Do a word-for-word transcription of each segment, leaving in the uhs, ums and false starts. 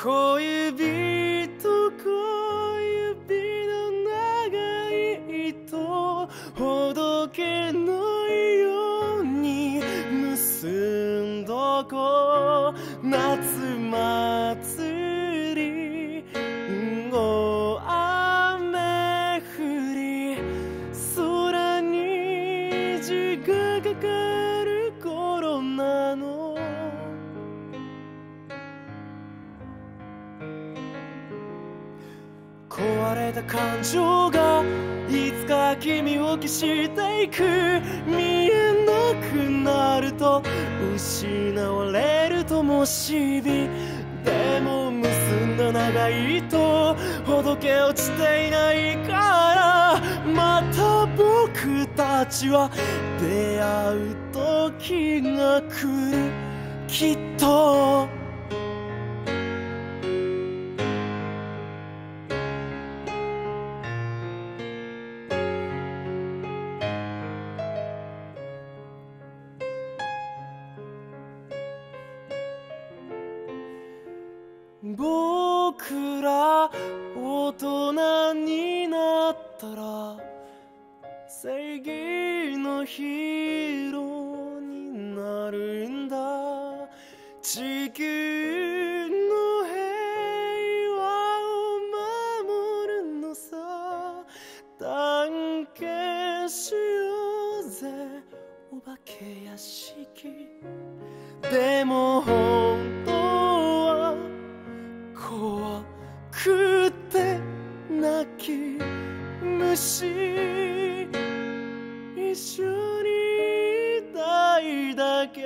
小指と小指の長い糸ほどけないように結んどこう夏祭り大雨降り空に虹がかかる頃なの壊れた感情がいつか君を消していく見えなくなると失われる灯火でも結んだ長い糸ほどけ落ちていないからまた僕たちは出会う時が来るきっと僕ら大人になったら正義のヒーローになるんだ地球の平和を守るのさ探検しようぜお化け屋敷でも本当は怖くて泣き虫一緒にいたいだけ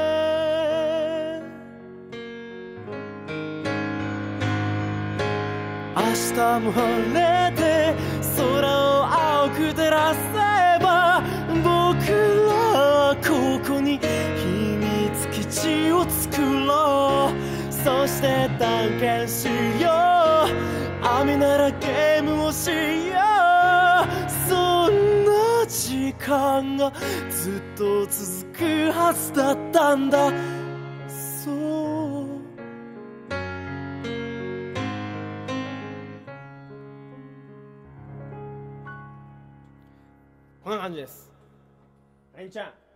明日も晴れて空を青く照らせば僕らはここに秘密基地を作ろうそして探検しよう雨ならゲームをしようそんな時間がずっと続くはずだったんだそうこんな感じです。あゆみちゃん